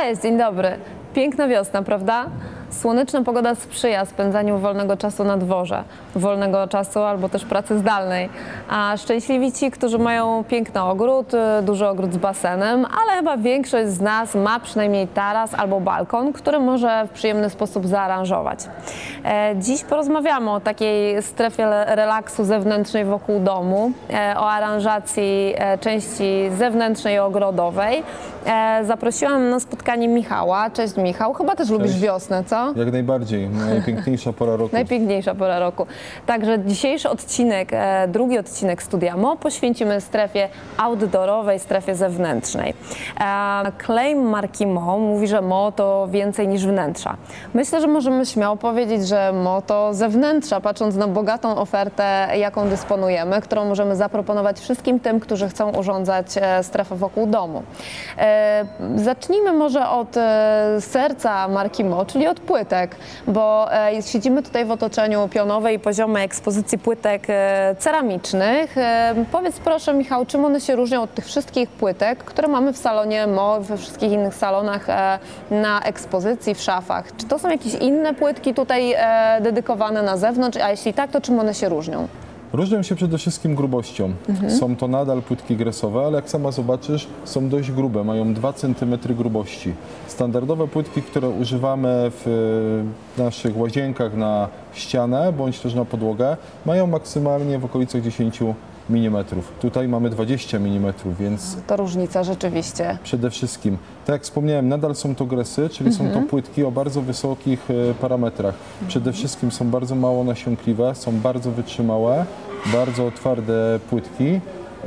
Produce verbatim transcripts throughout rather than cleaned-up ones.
Cześć, dzień dobry. Piękna wiosna, prawda? Słoneczna pogoda sprzyja spędzaniu wolnego czasu na dworze, wolnego czasu albo też pracy zdalnej. A szczęśliwi ci, którzy mają piękny ogród, duży ogród z basenem, ale chyba większość z nas ma przynajmniej taras albo balkon, który może w przyjemny sposób zaaranżować. Dziś porozmawiamy o takiej strefie relaksu zewnętrznej wokół domu, o aranżacji części zewnętrznej i ogrodowej. Zaprosiłam na spotkanie Michała. Cześć Michał, chyba też Cześć. Lubisz wiosnę, co? Jak najbardziej, najpiękniejsza pora roku. Najpiękniejsza pora roku. Także dzisiejszy odcinek, drugi odcinek Studia Mo poświęcimy strefie outdoorowej, strefie zewnętrznej. Claim marki Mo mówi, że Mo to więcej niż wnętrza. Myślę, że możemy śmiało powiedzieć, że Mo to zewnętrza, patrząc na bogatą ofertę, jaką dysponujemy, którą możemy zaproponować wszystkim tym, którzy chcą urządzać strefę wokół domu. Zacznijmy może od serca marki Mo, czyli od płytek, bo siedzimy tutaj w otoczeniu pionowej i poziomej ekspozycji płytek ceramicznych. Powiedz proszę, Michał, czym one się różnią od tych wszystkich płytek, które mamy w salonie Mo, we wszystkich innych salonach na ekspozycji, w szafach? Czy to są jakieś inne płytki tutaj dedykowane na zewnątrz, a jeśli tak, to czym one się różnią? Różnią się przede wszystkim grubością. Mhm. Są to nadal płytki gresowe, ale jak sama zobaczysz, są dość grube, mają dwa centymetry grubości. Standardowe płytki, które używamy w naszych łazienkach na ścianę bądź też na podłogę, mają maksymalnie w okolicach dziesięciu milimetrów. Tutaj mamy dwadzieścia milimetrów, więc... To różnica rzeczywiście. Przede wszystkim. Tak jak wspomniałem, nadal są to gresy, czyli mhm. są to płytki o bardzo wysokich parametrach. Przede wszystkim są bardzo mało nasiąkliwe, są bardzo wytrzymałe, bardzo twarde płytki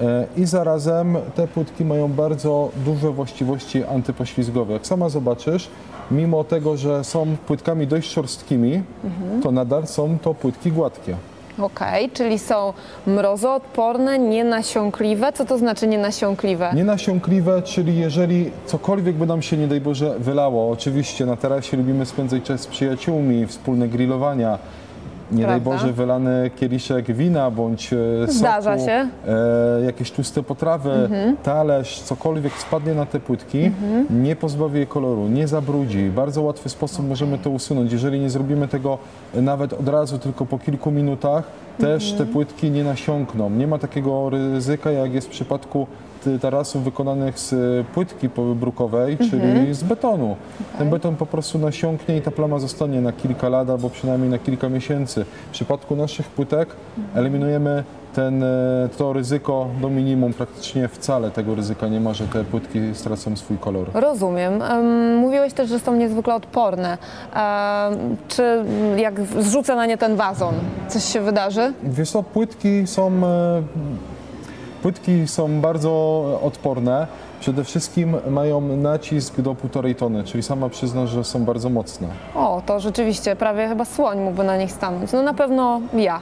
i zarazem te płytki mają bardzo duże właściwości antypoślizgowe. Jak sama zobaczysz, mimo tego, że są płytkami dość szorstkimi, mhm. to nadal są to płytki gładkie. Okej, okay, czyli są mrozoodporne, nienasiąkliwe. Co to znaczy nienasiąkliwe? Nienasiąkliwe, czyli jeżeli cokolwiek by nam się, nie daj Boże, wylało, oczywiście na tarasie lubimy spędzać czas z przyjaciółmi, wspólne grillowania, nie Prawda? daj Boże, wylany kieliszek wina bądź soku, Zdarza się. E, jakieś tłuste potrawy, mhm. talerz, cokolwiek spadnie na te płytki, mhm. nie pozbawi je koloru, nie zabrudzi. W bardzo łatwy sposób okay. możemy to usunąć. Jeżeli nie zrobimy tego nawet od razu, tylko po kilku minutach, mhm. też te płytki nie nasiąkną. Nie ma takiego ryzyka, jak jest w przypadku tarasów wykonanych z płytki brukowej, mhm. czyli z betonu. Okay. Ten beton po prostu nasiąknie i ta plama zostanie na kilka lat albo przynajmniej na kilka miesięcy. W przypadku naszych płytek mhm. eliminujemy ten, to ryzyko do minimum, praktycznie wcale tego ryzyka nie ma, że te płytki stracą swój kolor. Rozumiem. Mówiłeś też, że są niezwykle odporne. Czy jak zrzucę na nie ten wazon, coś się wydarzy? Wiesz co, płytki są... Płytki są bardzo odporne. Przede wszystkim mają nacisk do półtorej tony, czyli sama przyznasz, że są bardzo mocne. O, to rzeczywiście prawie chyba słoń mógłby na nich stanąć. No na pewno ja.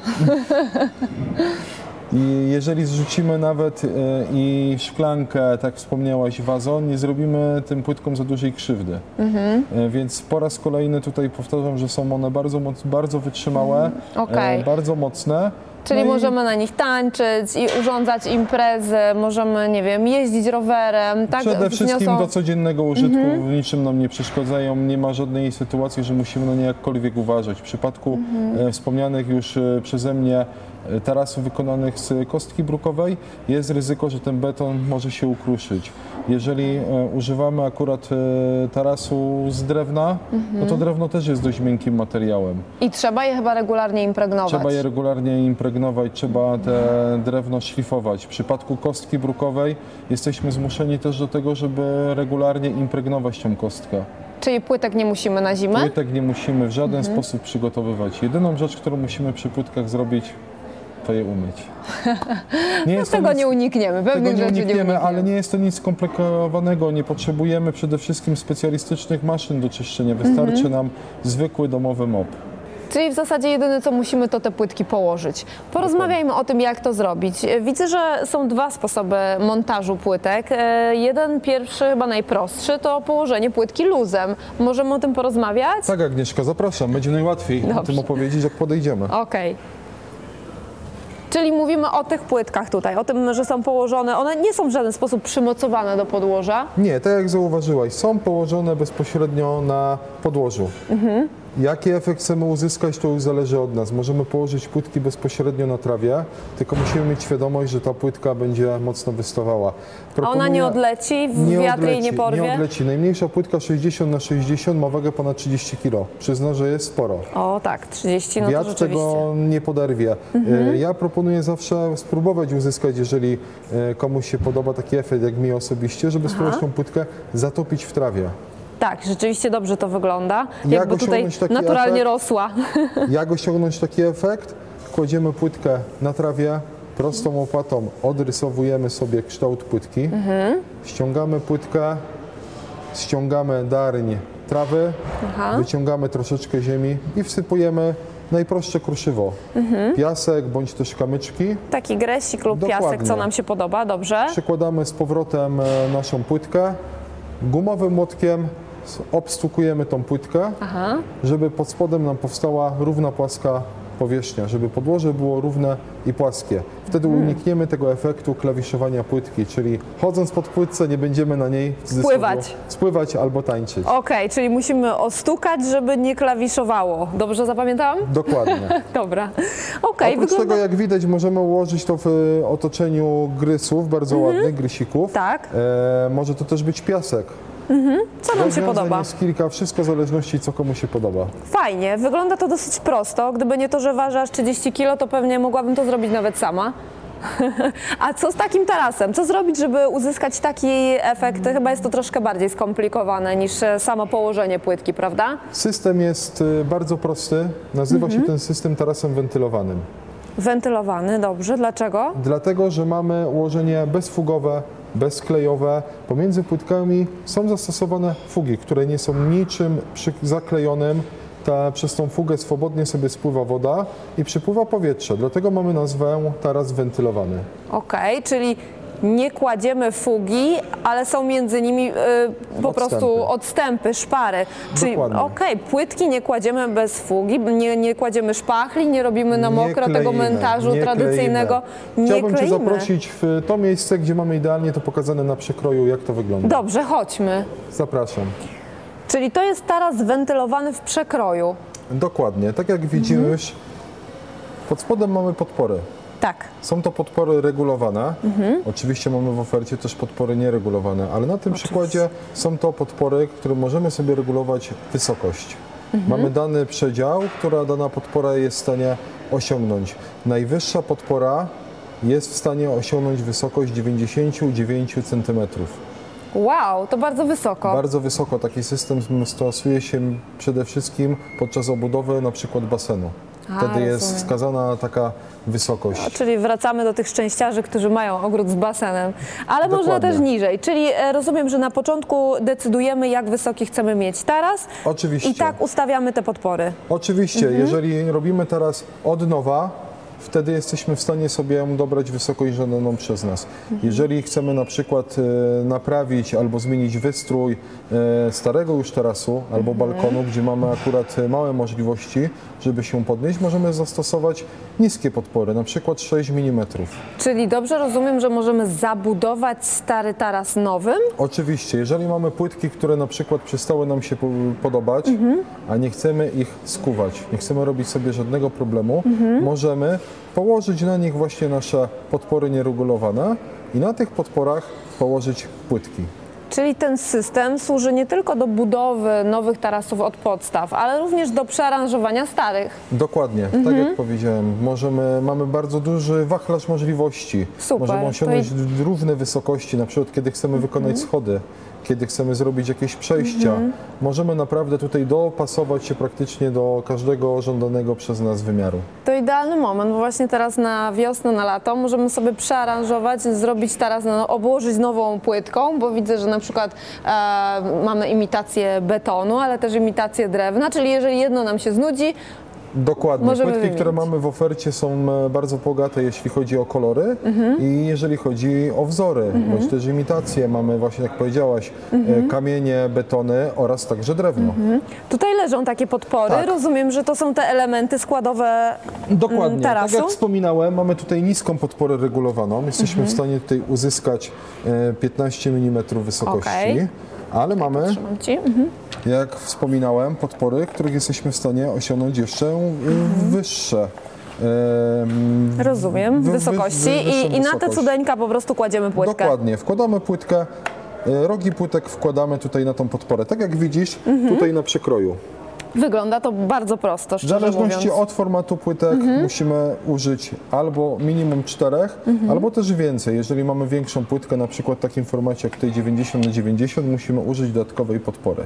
I jeżeli zrzucimy nawet y, i szklankę, tak wspomniałaś, wazon, nie zrobimy tym płytkom za dużej krzywdy. Mhm. Y, więc po raz kolejny tutaj powtarzam, że są one bardzo, bardzo wytrzymałe, mhm. okay. y, bardzo mocne. Czyli no możemy i... na nich tańczyć i urządzać imprezy, możemy, nie wiem, jeździć rowerem. Tak? Przede wszystkim Wniosą... do codziennego użytku, mm-hmm. w niczym nam nie przeszkadzają, nie ma żadnej sytuacji, że musimy na nie jakkolwiek uważać. W przypadku mm-hmm. e, wspomnianych już e, przeze mnie tarasów wykonanych z kostki brukowej jest ryzyko, że ten beton może się ukruszyć. Jeżeli e, używamy akurat e, tarasu z drewna, mm-hmm. no to drewno też jest dość miękkim materiałem. I trzeba je chyba regularnie impregnować. Trzeba je regularnie impregnować, trzeba te drewno szlifować. W przypadku kostki brukowej jesteśmy zmuszeni też do tego, żeby regularnie impregnować tą kostkę. Czyli płytek nie musimy na zimę? Płytek nie musimy w żaden mm-hmm. sposób przygotowywać. Jedyną rzecz, którą musimy przy płytkach zrobić, to je umyć. Nie no jest tego nic, nie unikniemy, pewnych tego rzeczy nie unikniemy, nie unikniemy. Ale nie jest to nic skomplikowanego. Nie potrzebujemy przede wszystkim specjalistycznych maszyn do czyszczenia. Wystarczy mm-hmm. nam zwykły domowy mop. Czyli w zasadzie jedyne, co musimy, to te płytki położyć. Porozmawiajmy o tym, jak to zrobić. Widzę, że są dwa sposoby montażu płytek. Jeden, pierwszy, chyba najprostszy, to położenie płytki luzem. Możemy o tym porozmawiać? Tak, Agnieszka, zapraszam. Będzie najłatwiej Dobrze. o tym opowiedzieć, jak podejdziemy. Okej. Okay. Czyli mówimy o tych płytkach tutaj, o tym, że są położone, one nie są w żaden sposób przymocowane do podłoża. Nie, tak jak zauważyłaś, są położone bezpośrednio na podłożu. Mhm. Jaki efekt chcemy uzyskać, to już zależy od nas. Możemy położyć płytki bezpośrednio na trawie, tylko musimy mieć świadomość, że ta płytka będzie mocno wystawała. Proponuję... A ona nie odleci, w nie wiatr jej odleci, nie porwie? Nie odleci. Najmniejsza płytka sześćdziesiąt na sześćdziesiąt ma wagę ponad trzydzieści kilo. Przyznam, że jest sporo. O tak, trzydzieści, no Wiatr to rzeczywiście. tego nie poderwie. Mhm. Ja proponuję zawsze spróbować uzyskać, jeżeli komuś się podoba taki efekt, jak mi osobiście, żeby Aha. spróbować tą płytkę zatopić w trawie. Tak, rzeczywiście dobrze to wygląda. Jak Jakby tutaj naturalnie efekt? rosła. Jak osiągnąć taki efekt? Kładziemy płytkę na trawie, prostą łopatą odrysowujemy sobie kształt płytki, mhm. ściągamy płytkę, ściągamy darń trawy, Aha. wyciągamy troszeczkę ziemi i wsypujemy najprostsze kruszywo. Mhm. Piasek bądź też kamyczki. Taki gresik lub Dokładnie. piasek, co nam się podoba, dobrze. Przykładamy z powrotem naszą płytkę, gumowym młotkiem obstukujemy tą płytkę, Aha. żeby pod spodem nam powstała równa, płaska powierzchnia, żeby podłoże było równe i płaskie. Wtedy hmm. unikniemy tego efektu klawiszowania płytki, czyli chodząc pod płytce nie będziemy na niej spływać, spływać albo tańczyć. Okej, okay, czyli musimy ostukać, żeby nie klawiszowało. Dobrze zapamiętałam? Dokładnie. Dobra. Okay, Oprócz wygląda... tego, jak widać, możemy ułożyć to w otoczeniu grysów, bardzo mhm. ładnych, grysików. Tak. E, może to też być piasek. Mhm. Co nam się podoba? Jest kilka, wszystko w zależności, co komu się podoba. Fajnie, wygląda to dosyć prosto. Gdyby nie to, że waży aż trzydzieści kilo, to pewnie mogłabym to zrobić nawet sama. A co z takim tarasem? Co zrobić, żeby uzyskać taki efekt? Chyba jest to troszkę bardziej skomplikowane niż samo położenie płytki, prawda? System jest bardzo prosty. Nazywa mhm. się ten system tarasem wentylowanym. Wentylowany, dobrze. Dlaczego? Dlatego, że mamy ułożenie bezfugowe, bezklejowe. Pomiędzy płytkami są zastosowane fugi, które nie są niczym zaklejonym. Ta, przez tą fugę swobodnie sobie spływa woda i przypływa powietrze. Dlatego mamy nazwę taras wentylowany. Okej, okay, czyli nie kładziemy fugi, ale są między nimi y, po odstępy. prostu odstępy, szpary. Czyli okej, okay, płytki nie kładziemy bez fugi, nie, nie kładziemy szpachli, nie robimy na mokro kleimy, tego montażu nie tradycyjnego. Nie Chciałbym kleimy. Cię zaprosić w to miejsce, gdzie mamy idealnie to pokazane na przekroju, jak to wygląda. Dobrze, chodźmy. Zapraszam. Czyli to jest taras wentylowany w przekroju. Dokładnie. Tak jak widzimy, mhm. pod spodem mamy podpory. Tak. Są to podpory regulowane. Mhm. Oczywiście mamy w ofercie też podpory nieregulowane, ale na tym Oczywiście. przykładzie są to podpory, które możemy sobie regulować wysokość. Mhm. Mamy dany przedział, która dana podpora jest w stanie osiągnąć. Najwyższa podpora jest w stanie osiągnąć wysokość dziewięćdziesiąt dziewięć centymetrów. Wow, to bardzo wysoko. Bardzo wysoko. Taki system stosuje się przede wszystkim podczas obudowy na przykład basenu. A, Wtedy jest rozumiem. wskazana taka wysokość. No, czyli wracamy do tych szczęściarzy, którzy mają ogród z basenem. Ale Dokładnie. można też niżej. Czyli rozumiem, że na początku decydujemy, jak wysoki chcemy mieć taras. Oczywiście. I tak ustawiamy te podpory. Oczywiście. Mhm. Jeżeli robimy taras od nowa, wtedy jesteśmy w stanie sobie dobrać wysokość żądaną przez nas. Mhm. Jeżeli chcemy na przykład e, naprawić albo zmienić wystrój e, starego już tarasu albo mhm. balkonu, gdzie mamy akurat małe możliwości, żeby się podnieść, możemy zastosować niskie podpory, na przykład sześć milimetrów. Czyli dobrze rozumiem, że możemy zabudować stary taras nowym? Oczywiście. Jeżeli mamy płytki, które na przykład przestały nam się podobać, mhm. a nie chcemy ich skuwać, nie chcemy robić sobie żadnego problemu, mhm. możemy położyć na nich właśnie nasze podpory nieregulowane i na tych podporach położyć płytki. Czyli ten system służy nie tylko do budowy nowych tarasów od podstaw, ale również do przearanżowania starych. Dokładnie, mhm. tak jak powiedziałem. Możemy, mamy bardzo duży wachlarz możliwości. Super. Możemy osiągnąć i... różne wysokości, na przykład kiedy chcemy mhm. wykonać schody, kiedy chcemy zrobić jakieś przejścia. Mhm. Możemy naprawdę tutaj dopasować się praktycznie do każdego żądanego przez nas wymiaru. To idealny moment, bo właśnie teraz na wiosnę, na lato możemy sobie przearanżować, zrobić taras, no, obłożyć nową płytką, bo widzę, że na przykład e, mamy imitację betonu, ale też imitację drewna, czyli jeżeli jedno nam się znudzi, Dokładnie. Możemy Płytki, wymienić. które mamy w ofercie, są e, bardzo bogate, jeśli chodzi o kolory Mhm. i jeżeli chodzi o wzory, bądź też imitacje. Mamy właśnie, jak powiedziałaś, Mhm. e, kamienie, betony oraz także drewno. Tutaj leżą takie podpory. Tak. Rozumiem, że to są te elementy składowe Dokładnie. mm, Tak tarasu? jak wspominałem, mamy tutaj niską podporę regulowaną. Jesteśmy Mhm. w stanie tutaj uzyskać e, piętnaście milimetrów wysokości, Okej. ale mamy, Trzymam ci. Mhm. jak wspominałem, podpory, których jesteśmy w stanie osiągnąć jeszcze e, wyższe. e, Rozumiem, wy- wy- wysokości wy- wyższą I, i na te wysokość. cudeńka po prostu kładziemy płytkę. Dokładnie. Wkładamy płytkę, e, rogi płytek wkładamy tutaj na tą podporę. Tak jak widzisz, Mhm. tutaj na przekroju. Wygląda to bardzo prosto, W szczerze zależności mówiąc. od formatu płytek musimy użyć albo minimum czterech, albo też więcej. Jeżeli mamy większą płytkę, na przykład w takim formacie jak tutaj dziewięćdziesiąt na dziewięćdziesiąt, musimy użyć dodatkowej podpory.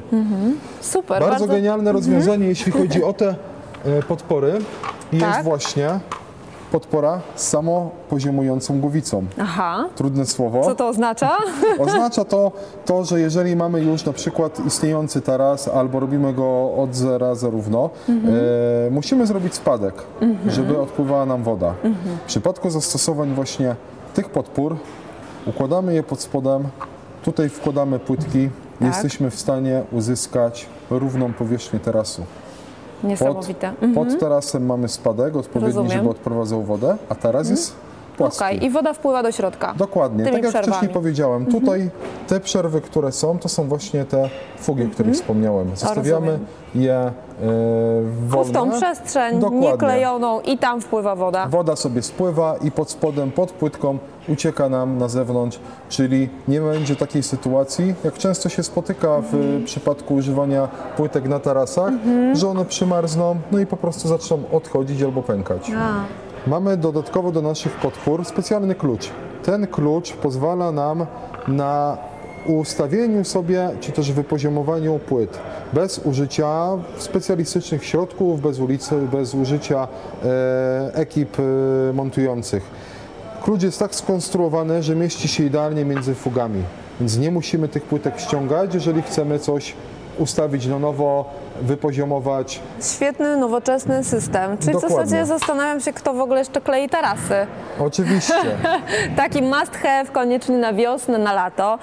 Super, Bardzo, bardzo, genialne rozwiązanie, jeśli chodzi o te e, podpory. Jest Tak. właśnie podpora z samopoziomującą głowicą. Aha, Trudne słowo. co to oznacza? Oznacza to, to, że jeżeli mamy już na przykład istniejący taras albo robimy go od zera zarówno, e, musimy zrobić spadek, żeby odpływała nam woda. W przypadku zastosowań właśnie tych podpór układamy je pod spodem, tutaj wkładamy płytki, Tak. jesteśmy w stanie uzyskać równą powierzchnię tarasu. Pod, Niesamowite. pod tarasem mamy spadek odpowiedni, Rozumiem. żeby odprowadzał wodę, a taras jest płaski. Okej, i woda wpływa do środka. Dokładnie, Tymi tak jak przerwami. wcześniej powiedziałem, tutaj te przerwy, które są, to są właśnie te fugi, o których wspomniałem. Zostawiamy rozumiem. je e, wolne. Pustą przestrzeń, Dokładnie. nieklejoną i tam wpływa woda. Woda sobie spływa i pod spodem, pod płytką ucieka nam na zewnątrz, czyli nie będzie takiej sytuacji, jak często się spotyka w Mhm. przypadku używania płytek na tarasach, że one przymarzną, no i po prostu zaczną odchodzić albo pękać. A, Mamy dodatkowo do naszych podpór specjalny klucz. Ten klucz pozwala nam na ustawieniu sobie, czy też wypoziomowaniu płyt bez użycia specjalistycznych środków, bez, ulicy, bez użycia e, ekip e, montujących. Klucz jest tak skonstruowany, że mieści się idealnie między fugami, więc nie musimy tych płytek ściągać, jeżeli chcemy coś ustawić na nowo, wypoziomować. świetny, nowoczesny system. Czyli w Dokładnie. zasadzie zastanawiam się, kto w ogóle jeszcze klei tarasy. Oczywiście. Taki must have, koniecznie na wiosnę, na lato.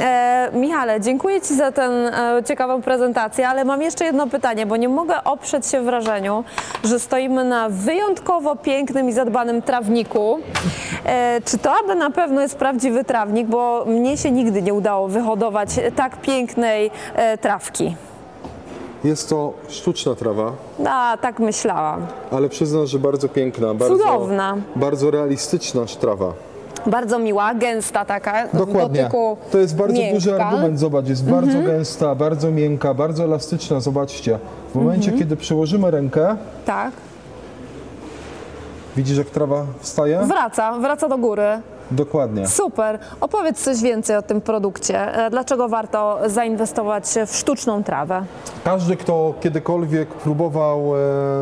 E, Michale, dziękuję Ci za tę e, ciekawą prezentację, ale mam jeszcze jedno pytanie, bo nie mogę oprzeć się wrażeniu, że stoimy na wyjątkowo pięknym i zadbanym trawniku. E, czy to aby na pewno jest prawdziwy trawnik, bo mnie się nigdy nie udało wyhodować tak pięknej e, trawki. Jest to sztuczna trawa, A, tak myślałam. ale przyznam, że bardzo piękna, bardzo, Cudowna. bardzo realistyczna trawa. Bardzo miła, gęsta taka, w Dokładnie. dotyku To jest bardzo miękka. duży argument, zobacz, jest bardzo gęsta, bardzo miękka, bardzo elastyczna, zobaczcie. W momencie, kiedy przyłożymy rękę, Tak. widzisz, jak trawa wstaje? Wraca, wraca do góry. Dokładnie. Super. Opowiedz coś więcej o tym produkcie. E, Dlaczego warto zainwestować w sztuczną trawę? Każdy, kto kiedykolwiek próbował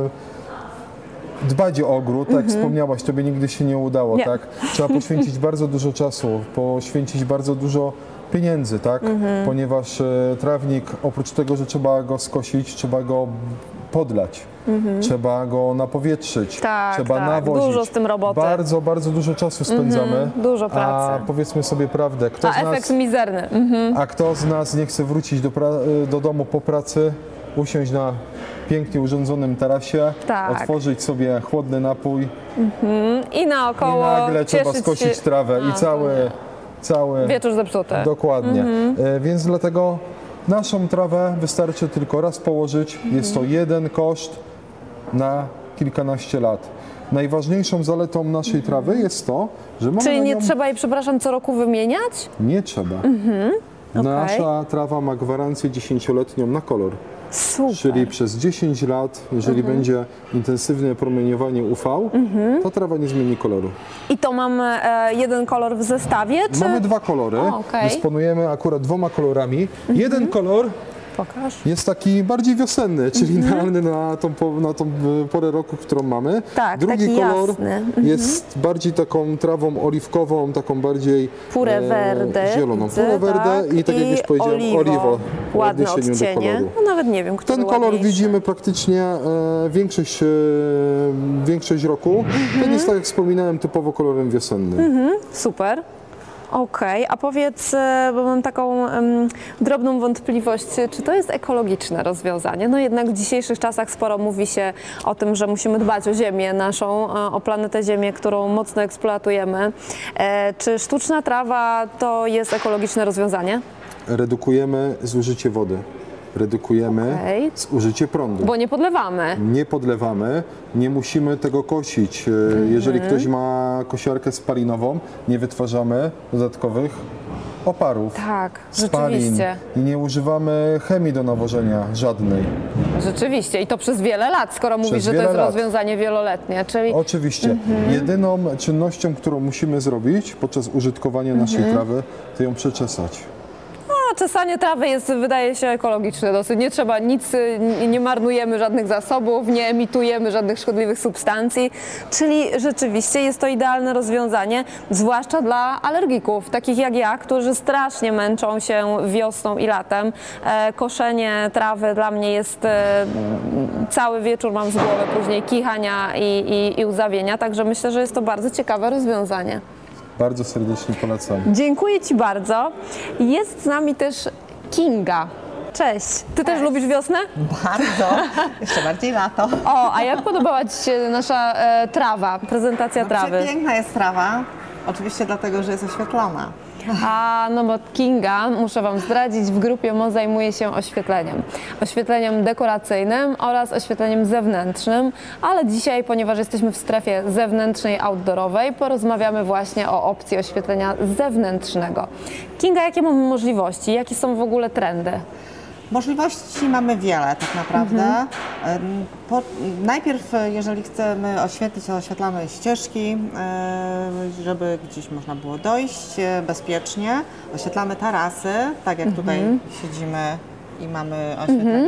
e, dbać o ogród, tak jak wspomniałaś, tobie nigdy się nie udało, Nie. tak? Trzeba poświęcić bardzo dużo czasu, poświęcić bardzo dużo pieniędzy, tak? Ponieważ e, trawnik, oprócz tego, że trzeba go skosić, trzeba go podlać. Trzeba go napowietrzyć, Tak, trzeba tak. nawozić. Dużo z tym roboty. Bardzo, bardzo dużo czasu spędzamy. Dużo A pracy. powiedzmy sobie prawdę, kto A z efekt nas... mizerny. Mhm. A kto z nas nie chce wrócić do, pra- do domu po pracy, usiąść na pięknie urządzonym tarasie, Tak. otworzyć sobie chłodny napój I naokoło i nagle trzeba cieszyć skosić się... trawę i A, cały, cały... Wieczór zepsuty. Dokładnie. Mhm. E, Więc dlatego naszą trawę wystarczy tylko raz położyć. Mhm. Jest to jeden koszt na kilkanaście lat. Najważniejszą zaletą naszej trawy jest to, że mamy Czyli na nie nią... trzeba jej, przepraszam, co roku wymieniać? Nie trzeba. Nasza trawa ma gwarancję dziesięcioletnią na kolor. Super. Czyli przez dziesięć lat, jeżeli będzie intensywne promieniowanie U V, to trawa nie zmieni koloru. I to mam e, jeden kolor w zestawie, czy... Mamy dwa kolory. O, okej. Dysponujemy akurat dwoma kolorami. Jeden kolor Pokaż. Jest taki bardziej wiosenny, czyli mm-hmm. idealny na tą, na tą porę roku, którą mamy. Tak, drugi taki kolor jasny. jest mm-hmm. bardziej taką trawą oliwkową, taką bardziej Pure verde, e, zieloną. widzę, Pure verde tak. i tak jak już powiedziałem, oliwo. oliwo. Ładne w odniesieniu do odcienie. koloru. No nawet nie wiem, który Ten kolor ładniejszy. widzimy praktycznie e, większość, e, większość roku. Mm-hmm. Ten jest, tak jak wspominałem, typowo kolorem wiosennym. Mhm, super. Okej, a powiedz, e, bo mam taką um, drobną wątpliwość, czy to jest ekologiczne rozwiązanie? No jednak w dzisiejszych czasach sporo mówi się o tym, że musimy dbać o ziemię naszą, e, o planetę Ziemię, którą mocno eksploatujemy. E, czy sztuczna trawa to jest ekologiczne rozwiązanie? Redukujemy zużycie wody. Redukujemy Okej. zużycie prądu. Bo nie podlewamy. Nie podlewamy, nie musimy tego kosić. Mhm. Jeżeli ktoś ma kosiarkę spalinową, nie wytwarzamy dodatkowych oparów, Tak, spalin rzeczywiście. i nie używamy chemii do nawożenia żadnej. Rzeczywiście i to przez wiele lat, skoro mówisz, że to wiele jest lat. rozwiązanie wieloletnie, czyli Oczywiście. Mhm. Jedyną czynnością, którą musimy zrobić podczas użytkowania naszej Mhm. trawy, to ją przeczesać. no, czesanie trawy jest, wydaje się, ekologiczne dosyć. Nie trzeba nic, nie- nie marnujemy żadnych zasobów, nie emitujemy żadnych szkodliwych substancji, czyli rzeczywiście jest to idealne rozwiązanie, zwłaszcza dla alergików, takich jak ja, którzy strasznie męczą się wiosną i latem. E, koszenie trawy dla mnie jest e, cały wieczór mam z głowy później kichania i, i, i łzawienia, także myślę, że jest to bardzo ciekawe rozwiązanie. Bardzo serdecznie polecam. Dziękuję Ci bardzo. Jest z nami też Kinga. Cześć. Ty też lubisz wiosnę? Bardzo, jeszcze bardziej lato. O, a jak podobała Ci się nasza e, trawa, prezentacja No, trawy? przepiękna jest trawa, oczywiście dlatego, że jest oświetlona. A, no bo Kinga, muszę Wam zdradzić, w grupie Mo zajmuje się oświetleniem. Oświetleniem dekoracyjnym oraz oświetleniem zewnętrznym, ale dzisiaj, ponieważ jesteśmy w strefie zewnętrznej, outdoorowej, porozmawiamy właśnie o opcji oświetlenia zewnętrznego. Kinga, jakie mamy możliwości? Jakie są w ogóle trendy? Możliwości mamy wiele tak naprawdę. Ym, Po, najpierw, jeżeli chcemy oświetlić, to oświetlamy ścieżki, yy, żeby gdzieś można było dojść yy, bezpiecznie. Oświetlamy tarasy, tak jak tutaj siedzimy i mamy oświetlenie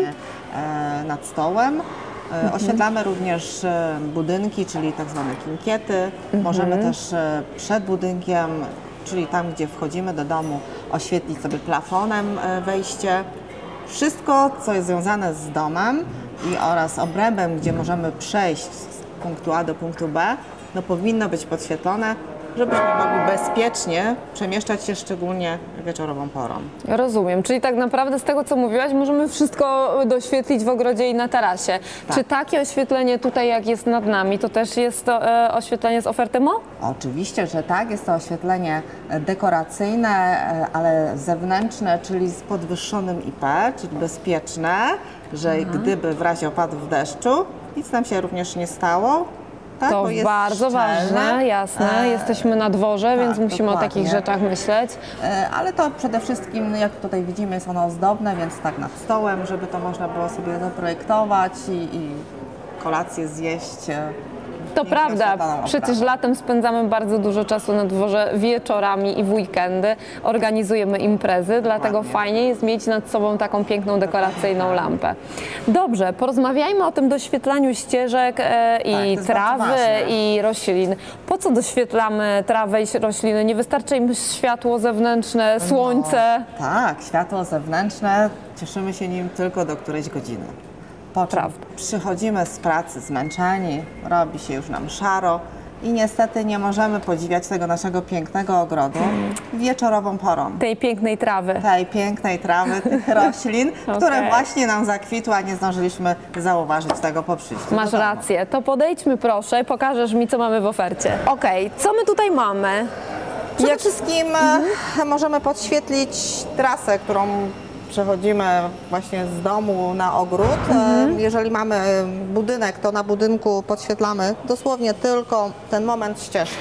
yy, nad stołem. Yy, Oświetlamy również yy, budynki, czyli tak zwane kinkiety. Możemy też yy, przed budynkiem, czyli tam, gdzie wchodzimy do domu, oświetlić sobie plafonem yy, wejście. Wszystko, co jest związane z domem i oraz obrębem, gdzie możemy przejść z punktu A do punktu B, no powinno być podświetlone, żebyśmy mogli bezpiecznie przemieszczać się, szczególnie wieczorową porą. Rozumiem, czyli tak naprawdę z tego, co mówiłaś, możemy wszystko doświetlić w ogrodzie i na tarasie. Tak. Czy takie oświetlenie tutaj, jak jest nad nami, to też jest to e, oświetlenie z oferty Mo? Oczywiście, że tak, jest to oświetlenie dekoracyjne, e, ale zewnętrzne, czyli z podwyższonym I P, czyli bezpieczne, że gdyby w razie opadów deszczu nic nam się również nie stało. Tak, To bo jest bardzo szczelne. ważne, jasne. E, Jesteśmy na dworze, więc tak, musimy o takich dokładnie. rzeczach myśleć. E, Ale to przede wszystkim, jak tutaj widzimy, jest ono ozdobne, więc tak nad stołem, żeby to można było sobie zaprojektować i, i kolację zjeść. e, To pięknie prawda, oświetloną przecież oprawą. latem spędzamy bardzo dużo czasu na dworze wieczorami i w weekendy. Organizujemy imprezy, dlatego Ładnie. fajnie jest mieć nad sobą taką piękną dekoracyjną lampę. Dobrze, porozmawiajmy o tym doświetlaniu ścieżek e, Tak, i to jest trawy bardzo ważne. i roślin. Po co doświetlamy trawę i rośliny? Nie wystarczy im światło zewnętrzne, słońce? No, tak, światło zewnętrzne, cieszymy się nim tylko do którejś godziny. Po czym Prawda. przychodzimy z pracy zmęczeni, robi się już nam szaro i niestety nie możemy podziwiać tego naszego pięknego ogrodu wieczorową porą. Tej pięknej trawy. Tej pięknej trawy, tych roślin, które Okej. właśnie nam zakwitły, a nie zdążyliśmy zauważyć tego po przyjściu Masz do domu. rację. To podejdźmy proszę, pokażesz mi, co mamy w ofercie. Okej, co my tutaj mamy? Przede wszystkim e, możemy podświetlić trasę, którą przechodzimy właśnie z domu na ogród. E, Jeżeli mamy budynek, to na budynku podświetlamy dosłownie tylko ten moment ścieżki,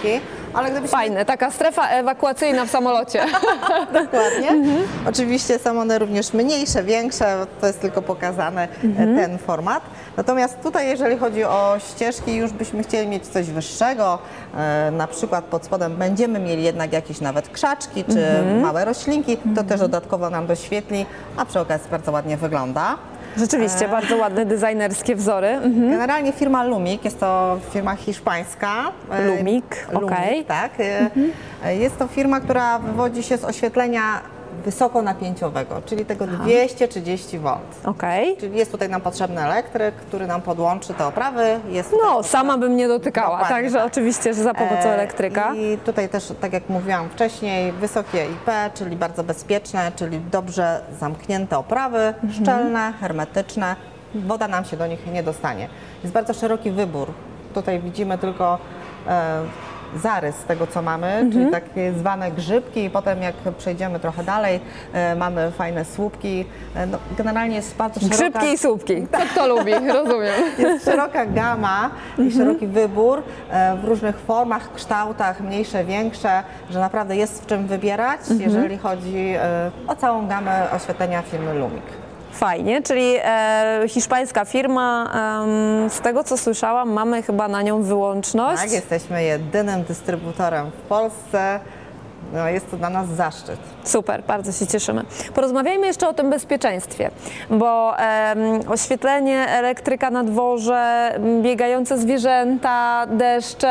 ale gdybyśmy... Fajne, taka strefa ewakuacyjna w samolocie. Dokładnie. Mhm. Oczywiście są one również mniejsze, większe, to jest tylko pokazane mhm. ten format. Natomiast tutaj, jeżeli chodzi o ścieżki, już byśmy chcieli mieć coś wyższego, e, na przykład pod spodem będziemy mieli jednak jakieś nawet krzaczki czy mhm. małe roślinki, to mhm. też dodatkowo nam doświetli, a przy okazji bardzo ładnie wygląda. Rzeczywiście, e... bardzo ładne designerskie wzory. Mhm. Generalnie firma Lumik, jest to firma hiszpańska. Lumik, okej. Okay. Tak. Mhm. Jest to firma, która wywodzi się z oświetlenia wysokonapięciowego, czyli tego Aha. dwieście trzydzieści wolt. Okay. Czyli jest tutaj nam potrzebny elektryk, który nam podłączy te oprawy. Jest no, sama bym nie dotykała, Dokładnie, także tak. oczywiście, że za pomocą elektryka. I tutaj też, tak jak mówiłam wcześniej, wysokie I P, czyli bardzo bezpieczne, czyli dobrze zamknięte oprawy, mhm. szczelne, hermetyczne. Woda nam się do nich nie dostanie. Jest bardzo szeroki wybór. Tutaj widzimy tylko e, zarys tego, co mamy, mhm. czyli takie zwane grzybki i potem jak przejdziemy trochę dalej, e, mamy fajne słupki. E, no, generalnie jest bardzo szeroka... Grzybki i słupki, co kto lubi, rozumiem. Jest szeroka gama i mhm. szeroki wybór e, w różnych formach, kształtach, mniejsze, większe, że naprawdę jest w czym wybierać, mhm. jeżeli chodzi e, o całą gamę oświetlenia firmy Lumik. Fajnie, czyli e, hiszpańska firma, e, z tego co słyszałam, mamy chyba na nią wyłączność. Tak, jesteśmy jedynym dystrybutorem w Polsce. No, jest to dla nas zaszczyt. Super, bardzo się cieszymy. Porozmawiajmy jeszcze o tym bezpieczeństwie, bo e, oświetlenie, elektryka na dworze, biegające zwierzęta, deszcze,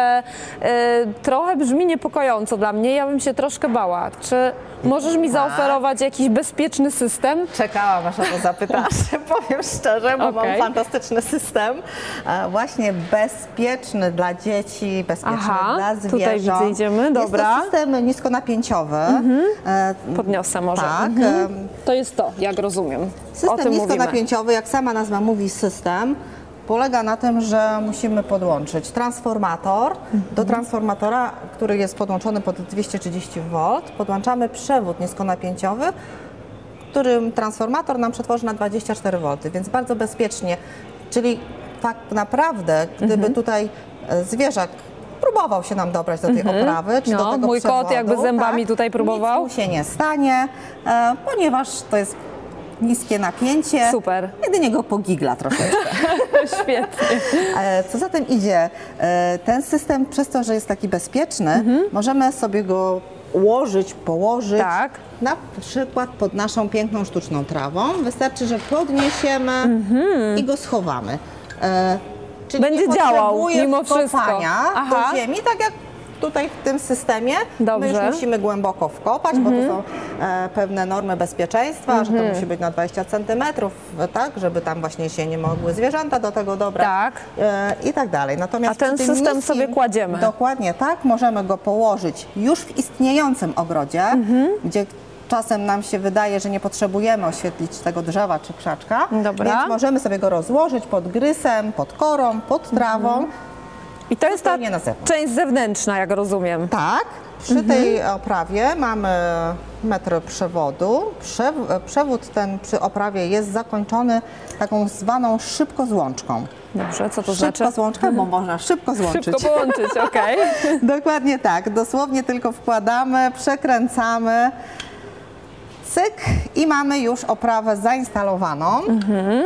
e, trochę brzmi niepokojąco dla mnie. Ja bym się troszkę bała. Czy możesz mi zaoferować jakiś bezpieczny system? Czekałam, aż o to zapytasz. Powiem szczerze, bo okay. mam fantastyczny system. E, właśnie bezpieczny dla dzieci, bezpieczny Aha, dla zwierząt. Tutaj widzę, idziemy, dobra. Jest to system niskonapięciowy. Mhm. E, Podniosę może. Tak. Mhm. To jest to, jak rozumiem. System niskonapięciowy, jak sama nazwa mówi, system, polega na tym, że musimy podłączyć transformator. Mhm. Do transformatora, który jest podłączony pod dwieście trzydzieści wolt, podłączamy przewód niskonapięciowy, którym transformator nam przetworzy na dwadzieścia cztery wolty, więc bardzo bezpiecznie. Czyli tak naprawdę, gdyby mhm. tutaj zwierzak próbował się nam dobrać do tej mhm. oprawy, czy no, do tego mój przewodu, kot jakby zębami tak, tutaj próbował. Nic mu się nie stanie, e, ponieważ to jest niskie napięcie. Super. Jedynie go pogigla troszeczkę. Świetnie. E, co za tym idzie, e, ten system przez to, że jest taki bezpieczny, mhm. możemy sobie go ułożyć, położyć. Tak. Na przykład pod naszą piękną sztuczną trawą. Wystarczy, że podniesiemy mhm. i go schowamy. E, Czyli będzie nie działał mimo wszystko do ziemi, tak jak tutaj w tym systemie. Dobrze. My już musimy głęboko wkopać, mm-hmm. bo to są e, pewne normy bezpieczeństwa, mm-hmm. że to musi być na dwadzieścia centymetrów, tak, żeby tam właśnie się nie mogły zwierzęta do tego dobrać tak. e, i tak dalej. Natomiast a ten system niskim, sobie kładziemy. Dokładnie tak, możemy go położyć już w istniejącym ogrodzie, mm-hmm. gdzie czasem nam się wydaje, że nie potrzebujemy oświetlić tego drzewa czy krzaczka, Dobra. więc możemy sobie go rozłożyć pod grysem, pod korą, pod trawą. Mhm. I to jest ta część zewnętrzna, jak rozumiem. Tak. Przy mhm. tej oprawie mamy metr przewodu. Przewód ten przy oprawie jest zakończony taką zwaną szybkozłączką. Dobrze, co to szybko znaczy? Szybkozłączka, bo można szybko złączyć. Szybko połączyć, okej. Okay. Dokładnie tak. Dosłownie tylko wkładamy, przekręcamy. Cyk i mamy już oprawę zainstalowaną. Mhm.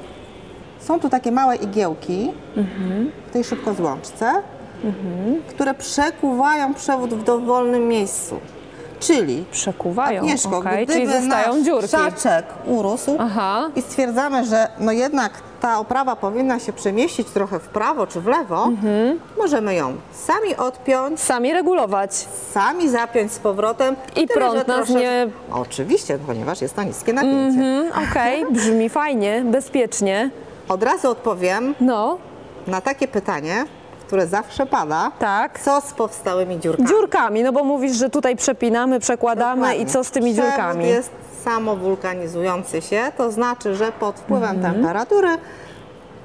Są tu takie małe igiełki mhm. w tej szybkozłączce, mhm. które przekuwają przewód w dowolnym miejscu. Czyli przekuwają, Agnieszko, okay. gdyby czyli zostają nasz dziurki. krzaczek urósł Aha. i stwierdzamy, że no jednak ta oprawa powinna się przemieścić trochę w prawo czy w lewo, mhm. możemy ją sami odpiąć, sami regulować, sami zapiąć z powrotem. I tyle, prąd nas trosze... nie... Oczywiście, ponieważ jest to niskie napięcie. Mhm, okej, okay. Brzmi fajnie, bezpiecznie. Od razu odpowiem no. na takie pytanie, które zawsze pada. Tak. Co z powstałymi dziurkami? Dziurkami, no bo mówisz, że tutaj przepinamy, przekładamy. Dokładnie. I co z tymi Przewód dziurkami? Jest samowulkanizujący się, to znaczy, że pod wpływem mhm. temperatury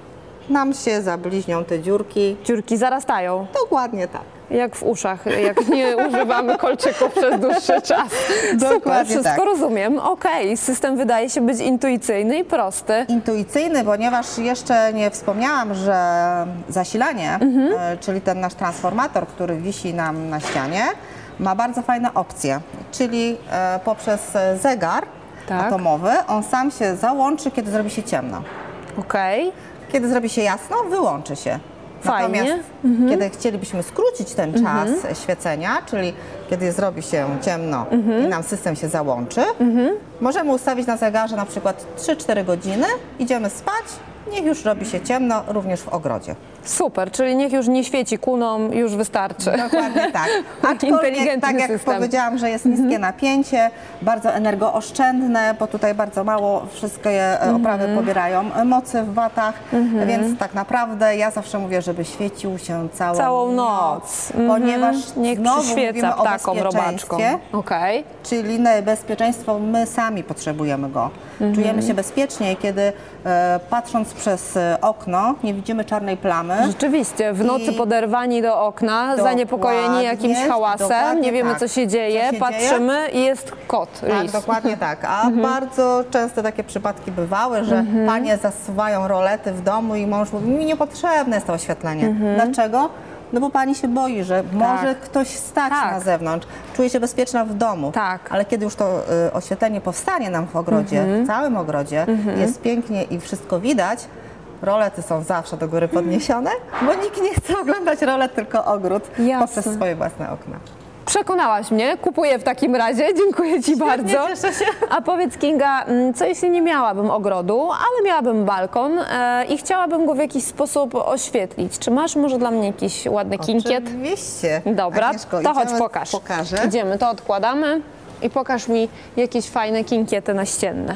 nam się zabliźnią te dziurki. Dziurki zarastają. Dokładnie tak. Jak w uszach, jak nie używamy kolczyków przez dłuższy czas. Super, Dokładnie wszystko tak. rozumiem. Okej, system wydaje się być intuicyjny i prosty. Intuicyjny, ponieważ jeszcze nie wspomniałam, że zasilanie, Mhm. e, czyli ten nasz transformator, który wisi nam na ścianie, ma bardzo fajne opcje, czyli e, poprzez zegar Tak. atomowy on sam się załączy, kiedy zrobi się ciemno. Okej. Kiedy zrobi się jasno, wyłączy się. Fajnie. Natomiast kiedy chcielibyśmy skrócić ten czas świecenia, czyli kiedy zrobi się ciemno i nam system się załączy, możemy ustawić na zegarze na przykład trzy cztery godziny, idziemy spać, niech już robi się ciemno również w ogrodzie. Super, czyli niech już nie świeci kuną, już wystarczy. Dokładnie tak. Aczkolwiek, Inteligentny tak jak system. powiedziałam, że jest niskie napięcie, bardzo energooszczędne, bo tutaj bardzo mało wszystkie e, oprawy pobierają e, mocy w watach, więc tak naprawdę ja zawsze mówię, żeby świecił się całą, Całą noc. Mhm. ponieważ Niech znowu przyświeca mówimy o ptakom, robaczkom. bezpieczeństwie, Okej. czyli na bezpieczeństwo my sami potrzebujemy go. Czujemy się bezpiecznie, kiedy e, patrząc przez e, okno nie widzimy czarnej plamy. Rzeczywiście, w nocy I- poderwani do okna, Dokładnie, zaniepokojeni jakimś hałasem, dokładnie nie wiemy tak. co się dzieje, Co się patrzymy i jest kot, Tak, lis. dokładnie tak. A bardzo często takie przypadki bywały, że panie zasuwają rolety w domu i mąż mówi, mi niepotrzebne jest to oświetlenie. Dlaczego? No bo pani się boi, że może ktoś stać Tak. na zewnątrz, czuje się bezpieczna w domu. Tak. Ale kiedy już to y, oświetlenie powstanie nam w ogrodzie, w całym ogrodzie, jest pięknie i wszystko widać, rolety są zawsze do góry podniesione, bo nikt nie chce oglądać rolet, tylko ogród Jasne. poprzez swoje własne okna. Przekonałaś mnie, kupuję w takim razie, dziękuję Ci bardzo. cieszę się. A powiedz Kinga, mm, co jeśli nie miałabym ogrodu, ale miałabym balkon e, i chciałabym go w jakiś sposób oświetlić? Czy masz może dla mnie jakiś ładny kinkiet? Oczywiście. Dobra, Agnieszko, to chodź idziemy, pokaż. Pokażę. Idziemy, to odkładamy i pokaż mi jakieś fajne kinkiety naścienne.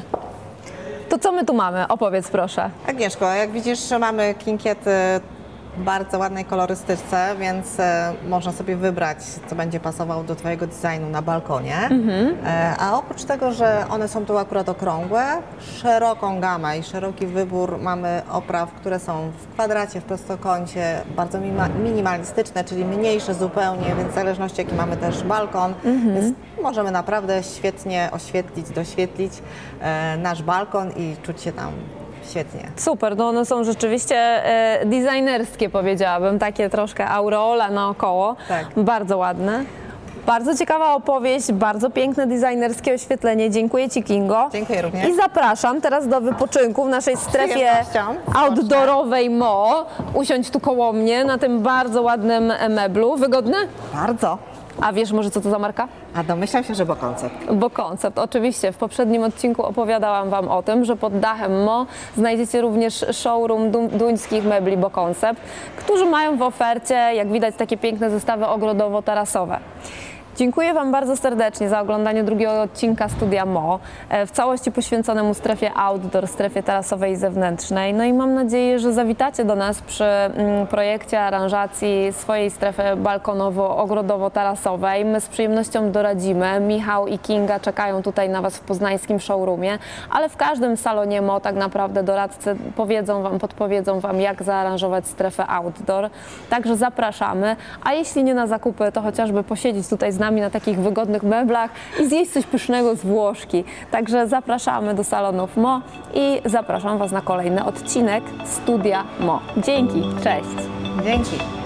To co my tu mamy? Opowiedz proszę. Agnieszko, jak widzisz, mamy kinkiety w bardzo ładnej kolorystyce, więc e, można sobie wybrać, co będzie pasowało do Twojego designu na balkonie. E, a oprócz tego, że one są tu akurat okrągłe, szeroką gamę i szeroki wybór mamy opraw, które są w kwadracie, w prostokącie, bardzo mima- minimalistyczne, czyli mniejsze zupełnie, więc w zależności jaki mamy też balkon, więc możemy naprawdę świetnie oświetlić, doświetlić e, nasz balkon i czuć się tam świetnie. Super, no one są rzeczywiście e, designerskie, powiedziałabym, takie troszkę aureola naokoło. Tak. Bardzo ładne. Bardzo ciekawa opowieść, bardzo piękne designerskie oświetlenie. Dziękuję Ci, Kingo. Dziękuję również. I zapraszam teraz do wypoczynku w naszej strefie przyjemnością. outdoorowej M O. Usiądź tu koło mnie na tym bardzo ładnym meblu. Wygodne? Bardzo. A wiesz może co to za marka? A domyślam się, że bo koncept. Bo koncept, oczywiście. W poprzednim odcinku opowiadałam Wam o tym, że pod dachem M O znajdziecie również showroom du- duńskich mebli Bo Concept, którzy mają w ofercie, jak widać, takie piękne zestawy ogrodowo-tarasowe. Dziękuję Wam bardzo serdecznie za oglądanie drugiego odcinka Studia M O, e, w całości poświęconemu strefie outdoor, strefie tarasowej i zewnętrznej. No i mam nadzieję, że zawitacie do nas przy mm, projekcie aranżacji swojej strefy balkonowo-ogrodowo-tarasowej. My z przyjemnością doradzimy. Michał i Kinga czekają tutaj na Was w poznańskim showroomie, ale w każdym salonie M O tak naprawdę doradcy powiedzą Wam, podpowiedzą Wam, jak zaaranżować strefę outdoor. Także zapraszamy, a jeśli nie na zakupy, to chociażby posiedzieć tutaj z nami na takich wygodnych meblach i zjeść coś pysznego z Włoszki. Także zapraszamy do salonów M O i zapraszam Was na kolejny odcinek Studia M O. Dzięki, cześć! Dzięki.